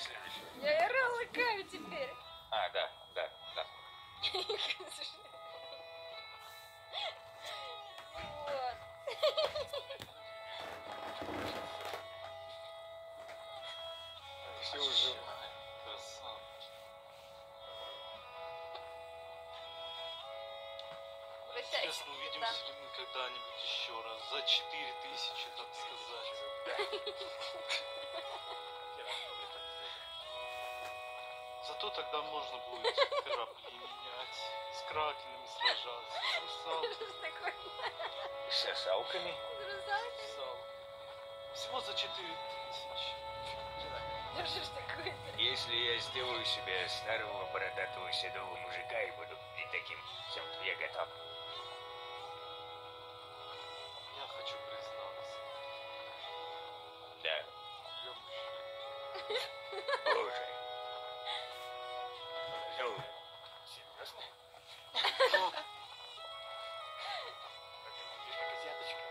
следующий. Я РЛ лыкаю теперь. А, да. Вот. Все уже. Красава. Прощайте, Интересно, капитан. увидимся ли мы когда-нибудь еще раз? За 4000, так сказать. Зато тогда можно будет корабли менять, с кракенами сражаться, с русалками. Что ж такое? С сосалками. Русалки? Всего за 4000. Да что ж такое-то? Если я сделаю себе старого бородатого седого мужика и буду и таким всем, я готов. Я хочу признаться. Да. Я мужчина. Боже. Ну, серьезно? Азиаточка.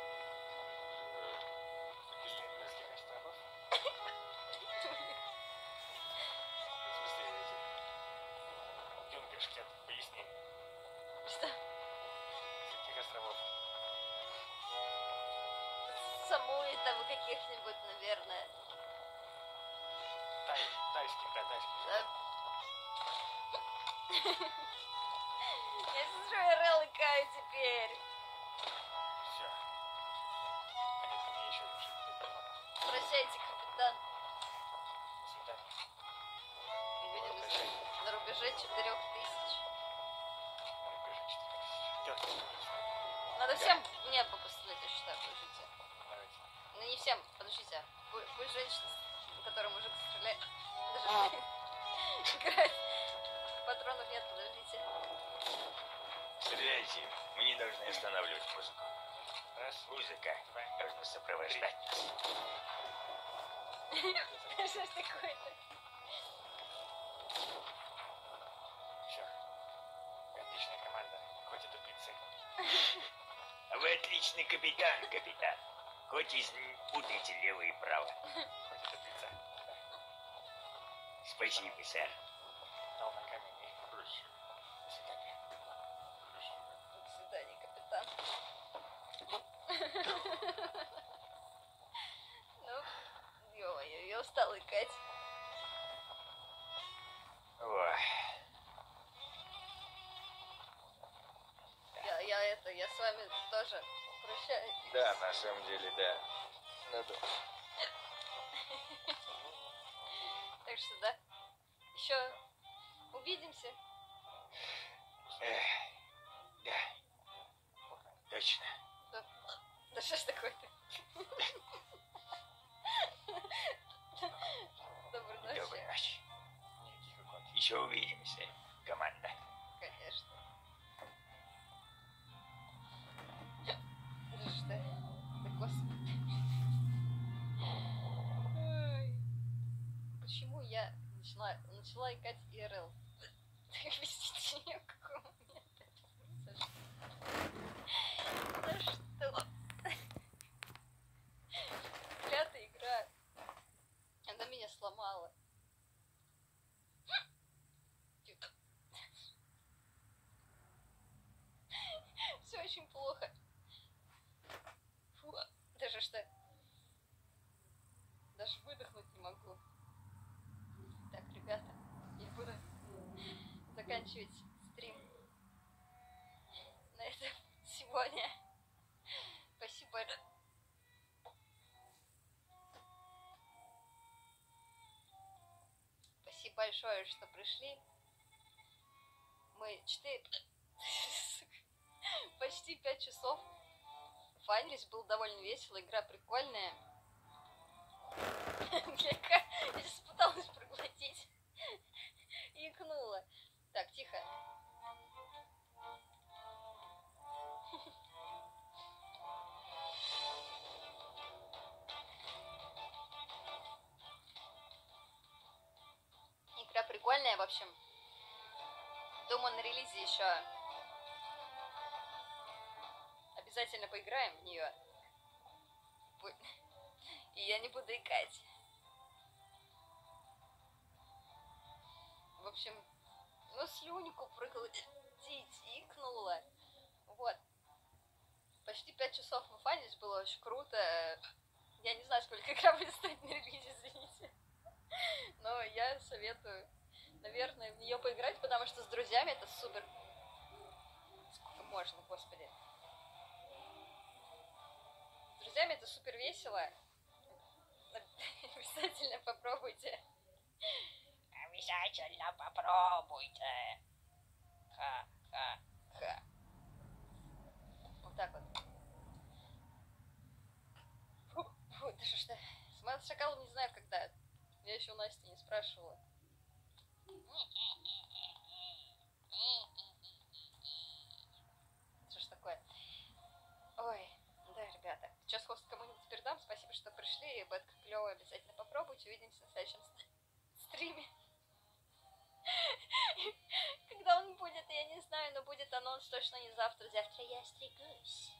Из Таймырских островов. В смысле, Юнгерштет, поясни. Что? С каких островов? Самуи там каких-нибудь, наверное. Тайских, да, тайских. Да. Я сижу РЛ лыкаю теперь. Все. А нет, ты мне еще лучше. Прощайте, капитан. До свидания. Увидимся на рубеже 4000. Рубеж 4000. Идет. Надо всем в небо пострелять, я считаю, подождите. Давайте. Ну не всем, подождите. Пусть женщина, которая мужик стреляет. Подождите. Играет. Патронов нет, подождите. Стреляйте. Мы не должны останавливать музыку. Раз. Музыка должна сопровождать нас. Что ж такое-то? Все. Отличная команда. Хоть и тупицы. Вы отличный капитан, капитан. Хоть и путаете лево и право. Хоть и тупица. Да. Спасибо, сэр. Дал на камень и проще. До свидания. До свидания, капитан. Ну, ё-моё, я устала лыкать. Ой. Я с вами тоже прощаюсь. Да, на самом деле, да. Надо. Так что да. Еще увидимся. Эх, да. Точно. Да что ж такое-то? Доброй ночи. Доброй ночи. Никаких икон. Еще увидимся, команда. Конечно. Да что? Да господи. Ой. Почему я начала играть ИРЛ? Вести нее какого меня да что? Клятая игра. Она меня сломала. Все очень плохо. Фу, даже что? Даже выдохнуть не могу. Так, ребята, я буду заканчивать стрим на этом сегодня. Спасибо. Спасибо большое, что пришли. Мы почти 5 часов фанились, было довольно весело, игра прикольная. Я сейчас пыталась проглотить и икнула. Так, тихо. Игра прикольная, в общем. Думаю, на релизе еще обязательно поиграем в нее. И я не буду икать. общем, ну, слюньку икнула. Вот. Почти 5 часов мы фанились, было очень круто. Я не знаю, сколько игра будет стоить на релизе, извините. Но я советую, наверное, в нее поиграть, потому что с друзьями это супер... Сколько можно, господи. С друзьями это супер весело. Обязательно попробуйте. Обязательно попробуйте. Ха. Вот так вот. Фу, да что ж ты. С шакалом не знаю, когда. Я еще у Насти не спрашивала. Что ж такое? Ой, да, ребята. Сейчас хост кому-нибудь теперь дам. Спасибо, что пришли. Бетка клевая, обязательно попробуйте. Увидимся на следующем стриме. Когда он будет, я не знаю, но будет анонс точно не завтра. Завтра я стригусь.